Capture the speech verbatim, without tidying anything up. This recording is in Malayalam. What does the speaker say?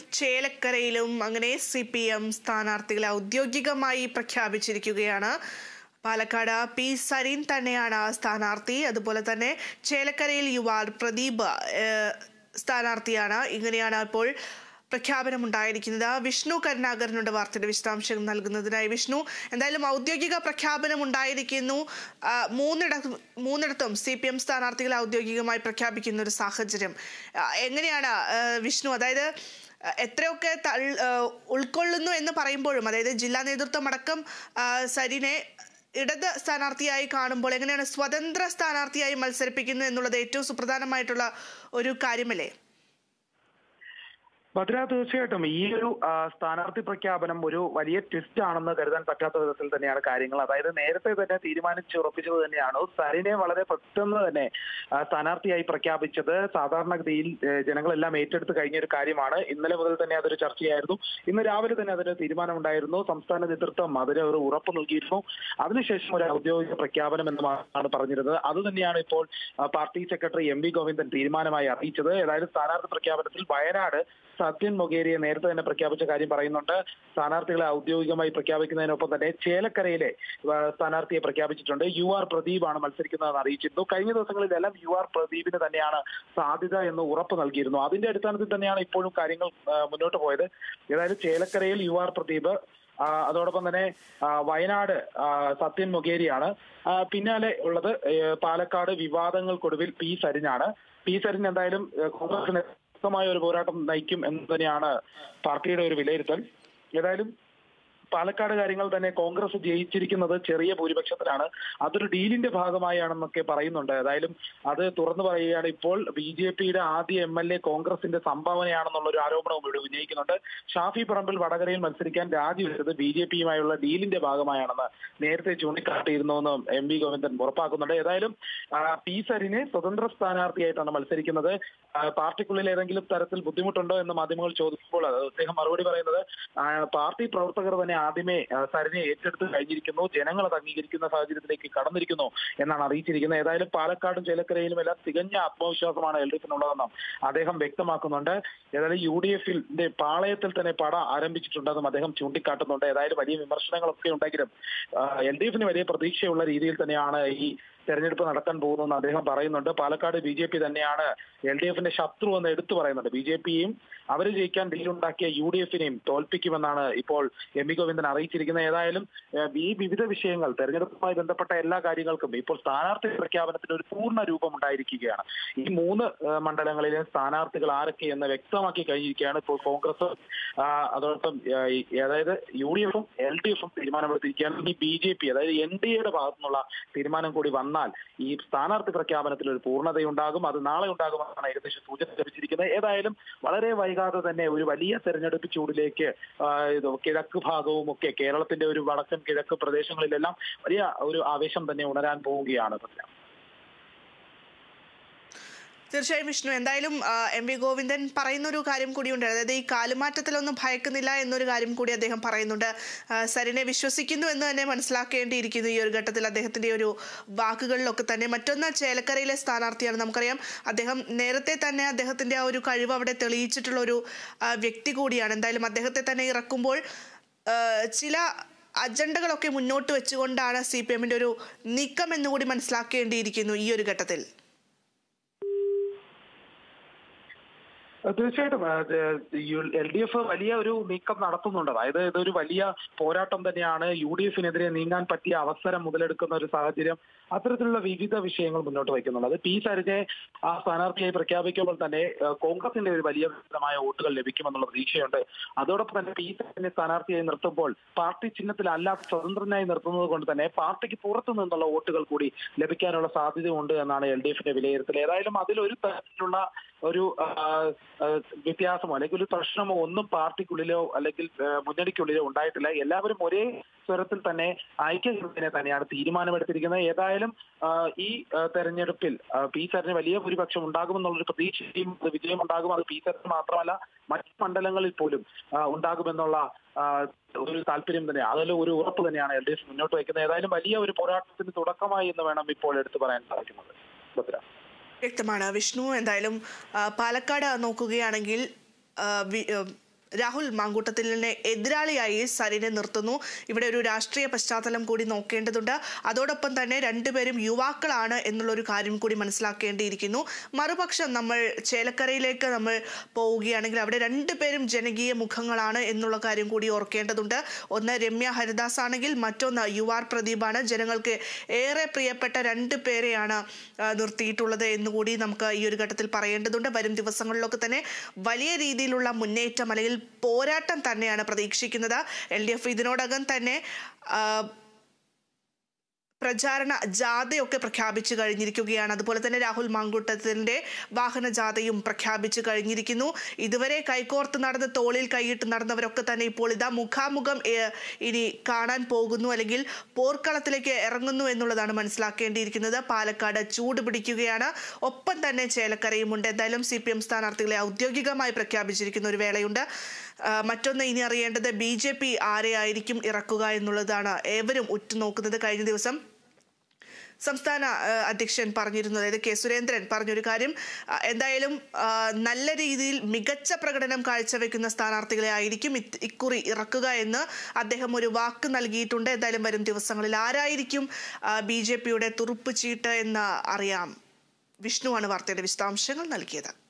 ചേലക്കരയിലും അങ്ങനെ സി പി എം സ്ഥാനാർത്ഥികളെ ഔദ്യോഗികമായി പ്രഖ്യാപിച്ചിരിക്കുകയാണ്. പാലക്കാട് പി സരീൻ തന്നെയാണ് സ്ഥാനാർത്ഥി. അതുപോലെ തന്നെ ചേലക്കരയിൽ യുവാർ പ്രദീപ് സ്ഥാനാർത്ഥിയാണ്. ഇങ്ങനെയാണ് ഇപ്പോൾ പ്രഖ്യാപനമുണ്ടായിരിക്കുന്നത്. വിഷ്ണു കരുണാകരനുണ്ട് വാർത്തയുടെ വിശദാംശങ്ങൾ നൽകുന്നതിനായി. വിഷ്ണു, എന്തായാലും ഔദ്യോഗിക പ്രഖ്യാപനം ഉണ്ടായിരിക്കുന്നു. മൂന്നിടത്തും മൂന്നിടത്തും സി പി എം സ്ഥാനാർത്ഥികളെ ഔദ്യോഗികമായി പ്രഖ്യാപിക്കുന്ന ഒരു സാഹചര്യം എങ്ങനെയാണ് വിഷ്ണു? അതായത് എത്രയൊക്കെ ഉൾക്കൊള്ളുന്നു എന്ന് പറയുമ്പോഴും, അതായത് ജില്ലാ നേതൃത്വം അടക്കം സരിനെ ഇടത് സ്ഥാനാർത്ഥിയായി കാണുമ്പോൾ എങ്ങനെയാണ് സ്വതന്ത്ര സ്ഥാനാർത്ഥിയായി മത്സരിപ്പിക്കുന്നു എന്നുള്ളത് ഏറ്റവും സുപ്രധാനമായിട്ടുള്ള ഒരു കാര്യമല്ലേ? ഭദ്ര, തീർച്ചയായിട്ടും ഈ ഒരു സ്ഥാനാർത്ഥി പ്രഖ്യാപനം ഒരു വലിയ ട്വിസ്റ്റ് ആണെന്ന് കരുതാൻ പറ്റാത്ത വിധത്തിൽ തന്നെയാണ് കാര്യങ്ങൾ. അതായത് നേരത്തെ തന്നെ തീരുമാനിച്ചുറപ്പിച്ചത് തന്നെയാണ് സരിനെ വളരെ പെട്ടെന്ന് തന്നെ സ്ഥാനാർത്ഥിയായി പ്രഖ്യാപിച്ചത്. സാധാരണഗതിയിൽ ജനങ്ങളെല്ലാം ഏറ്റെടുത്ത് കഴിഞ്ഞ ഒരു കാര്യമാണ്. ഇന്നലെ മുതൽ തന്നെ അതൊരു ചർച്ചയായിരുന്നു. ഇന്ന് രാവിലെ തന്നെ അതിന് തീരുമാനമുണ്ടായിരുന്നു. സംസ്ഥാന നേതൃത്വം അതിന് ഒരു ഉറപ്പ് നൽകിയിരുന്നു. അതിനുശേഷം ഒരു ഔദ്യോഗിക പ്രഖ്യാപനം എന്നാണ് പറഞ്ഞിരുന്നത്. അത് തന്നെയാണ് ഇപ്പോൾ party secretary M V Govindan തീരുമാനമായി അറിയിച്ചത്. ഏതായാലും സ്ഥാനാർത്ഥി പ്രഖ്യാപനത്തിൽ വയനാട് സത്യൻ മൊഗേരിയെ നേരത്തെ തന്നെ പ്രഖ്യാപിച്ച കാര്യം പറയുന്നുണ്ട്. സ്ഥാനാർത്ഥികളെ ഔദ്യോഗികമായി പ്രഖ്യാപിക്കുന്നതിനൊപ്പം തന്നെ ചേലക്കരയിലെ സ്ഥാനാർത്ഥിയെ പ്രഖ്യാപിച്ചിട്ടുണ്ട്. യു ആർ പ്രദീപാണ് മത്സരിക്കുന്നതെന്ന് അറിയിച്ചിരുന്നു. കഴിഞ്ഞ ദിവസങ്ങളിലെല്ലാം യു ആർ പ്രദീപിന് തന്നെയാണ് സാധ്യത എന്ന് ഉറപ്പ് നൽകിയിരുന്നു. അതിന്റെ അടിസ്ഥാനത്തിൽ തന്നെയാണ് ഇപ്പോഴും കാര്യങ്ങൾ മുന്നോട്ട് പോയത്. ഏതായാലും ചേലക്കരയിൽ യു ആർ പ്രദീപ്, അതോടൊപ്പം തന്നെ വയനാട് സത്യൻ മൊഗേരിയാണ്. പിന്നാലെ ഉള്ളത് പാലക്കാട് വിവാദങ്ങൾക്കൊടുവിൽ പി സരിനാണ്. പി സരിൻ എന്തായാലും കോൺഗ്രസിന് ശക്തമായ ഒരു പോരാട്ടം നയിക്കും എന്ന് തന്നെയാണ് പാർട്ടിയുടെ ഒരു വിലയിരുത്തൽ. ഏതായാലും പാലക്കാട് കാര്യങ്ങൾ തന്നെ കോൺഗ്രസ് ജയിച്ചിരിക്കുന്നത് ചെറിയ ഭൂരിപക്ഷത്തിലാണ്. അതൊരു ഡീലിന്റെ ഭാഗമായാണെന്നൊക്കെ പറയുന്നുണ്ട്. ഏതായാലും അത് തുറന്നു പറയുകയാണ്. ഇപ്പോൾ ബി ജെ പിയുടെ ആദ്യ എം എൽ എ കോൺഗ്രസിന്റെ സംഭാവനയാണെന്നുള്ള ഒരു ആരോപണവും ഇവിടെ ഉന്നയിക്കുന്നുണ്ട്. ഷാഫി പറമ്പിൽ വടകരയിൽ മത്സരിക്കാൻ രാജിവെച്ചത് ബി ജെ പിയുമായുള്ള ഡീലിന്റെ ഭാഗമായാണെന്ന് നേരത്തെ ചൂണ്ടിക്കാട്ടിയിരുന്നുവെന്ന് എം വി ഗോവിന്ദൻ ഉറപ്പാക്കുന്നുണ്ട്. ഏതായാലും പി സരിനെ സ്വതന്ത്ര സ്ഥാനാർത്ഥിയായിട്ടാണ് മത്സരിക്കുന്നത്. പാർട്ടിക്കുള്ളിൽ ഏതെങ്കിലും തരത്തിൽ ബുദ്ധിമുട്ടുണ്ടോ എന്ന് മാധ്യമങ്ങൾ ചോദിക്കുമ്പോൾ അദ്ദേഹം മറുപടി പറയുന്നത് പാർട്ടി പ്രവർത്തകർ തന്നെ ആദ്യമേ സരിനെ ഏറ്റെടുത്ത് കഴിഞ്ഞിരിക്കുന്നു, ജനങ്ങൾ അത് അംഗീകരിക്കുന്ന സാഹചര്യത്തിലേക്ക് കടന്നിരിക്കുന്നു എന്നാണ് അറിയിച്ചിരിക്കുന്നത്. ഏതായാലും പാലക്കാടും ചേലക്കരയിലും എല്ലാം തികഞ്ഞ ആത്മവിശ്വാസമാണ് എൽ ഡി എഫിനുള്ളതെന്നും അദ്ദേഹം വ്യക്തമാക്കുന്നുണ്ട്. ഏതായാലും യു ഡി എഫിന്റെ പാളയത്തിൽ തന്നെ പട ആരംഭിച്ചിട്ടുണ്ടെന്നും അദ്ദേഹം ചൂണ്ടിക്കാട്ടുന്നുണ്ട്. ഏതായാലും വലിയ വിമർശനങ്ങളൊക്കെ ഉണ്ടെങ്കിലും എൽ ഡി എഫിന് വലിയ പ്രതീക്ഷയുള്ള രീതിയിൽ തന്നെയാണ് ഈ തെരഞ്ഞെടുപ്പ് നടക്കാൻ പോകുന്നതെന്ന് അദ്ദേഹം പറയുന്നുണ്ട്. പാലക്കാട് ബി ജെ പി തന്നെയാണ് എൽ ഡി എഫിന്റെ ശത്രു എന്ന് എടുത്തു പറയുന്നുണ്ട്. ബി ജെ പിയും അവർ ജയിക്കാൻ ഡീലുണ്ടാക്കിയ യു ഡി എഫിനെയും തോൽപ്പിക്കുമെന്നാണ് ഇപ്പോൾ എം വി ഗോവിന്ദൻ അറിയിച്ചിരിക്കുന്നത്. ഏതായാലും ഈ വിവിധ വിഷയങ്ങൾ തെരഞ്ഞെടുപ്പുമായി ബന്ധപ്പെട്ട എല്ലാ കാര്യങ്ങൾക്കും ഇപ്പോൾ സ്ഥാനാർത്ഥി പ്രഖ്യാപനത്തിന് ഒരു പൂർണ്ണ രൂപം ഉണ്ടായിരിക്കുകയാണ്. ഈ മൂന്ന് മണ്ഡലങ്ങളിലെ സ്ഥാനാർത്ഥികൾ ആരൊക്കെ എന്ന് വ്യക്തമാക്കി കഴിഞ്ഞിരിക്കുകയാണ് ഇപ്പോൾ കോൺഗ്രസ്. അതോടൊപ്പം അതായത് യു ഡി എഫും എൽ ഡി എഫും തീരുമാനമെടുത്തിരിക്കുകയാണ്. ഈ ബി ജെ പി അതായത് എൻ ഡി എയുടെ ഭാഗത്തു നിന്നുള്ള തീരുമാനം കൂടി വന്നാൽ ഈ സ്ഥാനാർത്ഥി പ്രഖ്യാപനത്തിൽ ഒരു പൂർണ്ണതയുണ്ടാകും. അത് നാളെ ഉണ്ടാകുമെന്നാണ് ഏകദേശം സൂചന ലഭിച്ചിരിക്കുന്നത്. ഏതായാലും വളരെ വൈകാതെ തന്നെ ഒരു വലിയ തെരഞ്ഞെടുപ്പ് ചൂടിലേക്ക് കിഴക്ക് ഭാഗവും ഒക്കെ കേരളത്തിന്റെ ഒരു വടക്കൻ കിഴക്ക് പ്രദേശങ്ങളിലെല്ലാം വലിയ ഒരു ആവേശം തന്നെ ഉണരാൻ പോവുകയാണ്. തീർച്ചയായും വിഷ്ണു, എന്തായാലും എം വി ഗോവിന്ദൻ പറയുന്ന ഒരു കാര്യം കൂടിയുണ്ട്. അതായത് ഈ കാലുമാറ്റത്തിലൊന്നും ഭയക്കുന്നില്ല എന്നൊരു കാര്യം കൂടി അദ്ദേഹം പറയുന്നുണ്ട്. സരിനെ വിശ്വസിക്കുന്നു എന്ന് തന്നെ മനസ്സിലാക്കേണ്ടിയിരിക്കുന്നു ഈ ഒരു ഘട്ടത്തിൽ അദ്ദേഹത്തിന്റെ ഒരു വാക്കുകളിലൊക്കെ തന്നെ. മറ്റൊന്ന് ചേലക്കരയിലെ സ്ഥാനാർത്ഥിയാണ്. നമുക്കറിയാം അദ്ദേഹം നേരത്തെ തന്നെ അദ്ദേഹത്തിന്റെ ആ ഒരു കഴിവ് അവിടെ തെളിയിച്ചിട്ടുള്ള ഒരു വ്യക്തി കൂടിയാണ്. എന്തായാലും അദ്ദേഹത്തെ തന്നെ ഇറക്കുമ്പോൾ ചില അജണ്ടകളൊക്കെ മുന്നോട്ട് വെച്ചുകൊണ്ടാണ് സി പി എമ്മിന്റെ ഒരു നീക്കം എന്നുകൂടി മനസ്സിലാക്കേണ്ടിയിരിക്കുന്നു ഈ ഒരു ഘട്ടത്തിൽ. തീർച്ചയായിട്ടും എൽ ഡി എഫ് വലിയ ഒരു നീക്കം നടത്തുന്നുണ്ട്. അതായത് ഇതൊരു വലിയ പോരാട്ടം തന്നെയാണ്. യു ഡി എഫിനെതിരെ നീങ്ങാൻ പറ്റിയ അവസരം മുതലെടുക്കുന്ന ഒരു സാഹചര്യം, അത്തരത്തിലുള്ള വിവിധ വിഷയങ്ങൾ മുന്നോട്ട് വയ്ക്കുന്നുണ്ട്. അത് പി സരിനെ ആ സ്ഥാനാർത്ഥിയായി പ്രഖ്യാപിക്കുമ്പോൾ തന്നെ കോൺഗ്രസിന്റെ ഒരു വലിയ വിധമായ വോട്ടുകൾ ലഭിക്കുമെന്നുള്ള പ്രതീക്ഷയുണ്ട്. അതോടൊപ്പം തന്നെ പി സരിനെ സ്ഥാനാർത്ഥിയായി നിർത്തുമ്പോൾ പാർട്ടി ചിഹ്നത്തിലല്ലാത്ത സ്വതന്ത്രനായി നിർത്തുന്നത് കൊണ്ട് തന്നെ പാർട്ടിക്ക് പുറത്തു നിന്നുള്ള വോട്ടുകൾ കൂടി ലഭിക്കാനുള്ള സാധ്യതയുണ്ട് എന്നാണ് എൽ ഡി എഫിന്റെ വിലയിരുത്തൽ. ഏതായാലും അതിലൊരു തരത്തിലുള്ള ഒരു വ്യത്യാസമോ അല്ലെങ്കിൽ ഒരു പ്രശ്നമോ ഒന്നും പാർട്ടിക്കുള്ളിലോ അല്ലെങ്കിൽ മുന്നണിക്കുള്ളിലോ ഉണ്ടായിട്ടില്ല. എല്ലാവരും ഒരേ സ്വരത്തിൽ തന്നെ ഐക്യകൃത്യനെ തന്നെയാണ് തീരുമാനമെടുത്തിരിക്കുന്നത്. ഏതായാലും ഈ തെരഞ്ഞെടുപ്പിൽ പി സരിന് വലിയ ഭൂരിപക്ഷം ഉണ്ടാകുമെന്നുള്ളൊരു പ്രതീക്ഷയും വിജയം ഉണ്ടാകും. അത് പി സരിന് മാത്രമല്ല മറ്റ് മണ്ഡലങ്ങളിൽ പോലും ഉണ്ടാകുമെന്നുള്ള ഒരു താല്പര്യം തന്നെ, അതിൽ ഒരു ഉറപ്പ് തന്നെയാണ് എൽ ഡി എഫ് മുന്നോട്ട് വയ്ക്കുന്നത്. ഏതായാലും വലിയ ഒരു പോരാട്ടത്തിന് തുടക്കമായി എന്ന് വേണം ഇപ്പോൾ എടുത്തു പറയാൻ സാധിക്കുന്നത്. ഭദ്ര, വ്യക്തമാണ് വിഷ്ണു. എന്തായാലും പാലക്കാട് നോക്കുകയാണെങ്കിൽ രാഹുൽ മാങ്കൂട്ടത്തിലിനെ എതിരാളിയായി സരിനെ നിർത്തുന്നു. ഇവിടെ ഒരു രാഷ്ട്രീയ പശ്ചാത്തലം കൂടി നോക്കേണ്ടതുണ്ട്. അതോടൊപ്പം തന്നെ രണ്ടുപേരും യുവാക്കളാണ് എന്നുള്ളൊരു കാര്യം കൂടി മനസ്സിലാക്കേണ്ടിയിരിക്കുന്നു. മറുപക്ഷം നമ്മൾ ചേലക്കരയിലേക്ക് നമ്മൾ പോവുകയാണെങ്കിൽ അവിടെ രണ്ടുപേരും ജനകീയ മുഖങ്ങളാണ് എന്നുള്ള കാര്യം കൂടി ഓർക്കേണ്ടതുണ്ട്. ഒന്ന് രമ്യ ഹരിദാസ് ആണെങ്കിൽ മറ്റൊന്ന് യു ആർ പ്രദീപാണ്. ജനങ്ങൾക്ക് ഏറെ പ്രിയപ്പെട്ട രണ്ട് പേരെയാണ് നിർത്തിയിട്ടുള്ളത് എന്നുകൂടി നമുക്ക് ഈ ഒരു ഘട്ടത്തിൽ പറയേണ്ടതുണ്ട്. വരും ദിവസങ്ങളിലൊക്കെ തന്നെ വലിയ രീതിയിലുള്ള മുന്നേറ്റം അല്ലെങ്കിൽ പോരാട്ടം തന്നെയാണ് പ്രതീക്ഷിക്കുന്നത്. എൽ ഡി എഫ് ഇതിനോടകം തന്നെ പ്രചാരണ ജാഥയൊക്കെ പ്രഖ്യാപിച്ചു കഴിഞ്ഞിരിക്കുകയാണ്. അതുപോലെ തന്നെ രാഹുൽ മാങ്കൂട്ടത്തിന്റെ വാഹന ജാഥയും പ്രഖ്യാപിച്ചു കഴിഞ്ഞിരിക്കുന്നു. ഇതുവരെ കൈകോർത്ത് നടന്ന് തോളിൽ കൈയിട്ട് നടന്നവരൊക്കെ തന്നെ ഇപ്പോൾ ഇതാ മുഖാമുഖം ഇനി കാണാൻ പോകുന്നു, അല്ലെങ്കിൽ പോർക്കളത്തിലേക്ക് ഇറങ്ങുന്നു എന്നുള്ളതാണ് മനസ്സിലാക്കേണ്ടിയിരിക്കുന്നത്. പാലക്കാട് ചൂട് പിടിക്കുകയാണ്, ഒപ്പം തന്നെ ചേലക്കരയുമുണ്ട്. എന്തായാലും സി പി എം സ്ഥാനാർത്ഥികളെ ഔദ്യോഗികമായി പ്രഖ്യാപിച്ചിരിക്കുന്ന ഒരു വേളയുണ്ട്. മറ്റൊന്ന് ഇനി അറിയേണ്ടത് ബി ജെ പി ആരെയായിരിക്കും ഇറക്കുക എന്നുള്ളതാണ് ഏവരും ഉറ്റുനോക്കുന്നത്. കഴിഞ്ഞ ദിവസം സംസ്ഥാന അധ്യക്ഷൻ പറഞ്ഞിരുന്നു, അതായത് കെ സുരേന്ദ്രൻ പറഞ്ഞൊരു കാര്യം, എന്തായാലും നല്ല രീതിയിൽ മികച്ച പ്രകടനം കാഴ്ചവെക്കുന്ന സ്ഥാനാർത്ഥികളെ ആയിരിക്കും ഇക്കുറി ഇറക്കുക എന്ന് അദ്ദേഹം ഒരു വാക്ക് നൽകിയിട്ടുണ്ട്. എന്തായാലും വരും ദിവസങ്ങളിൽ ആരായിരിക്കും ബി ജെ പിയുടെ തുറുപ്പ് ചീട്ട് എന്ന് അറിയാം. വിഷ്ണുവാണ് വാർത്തയുടെ വിശദാംശങ്ങൾ നൽകിയത്.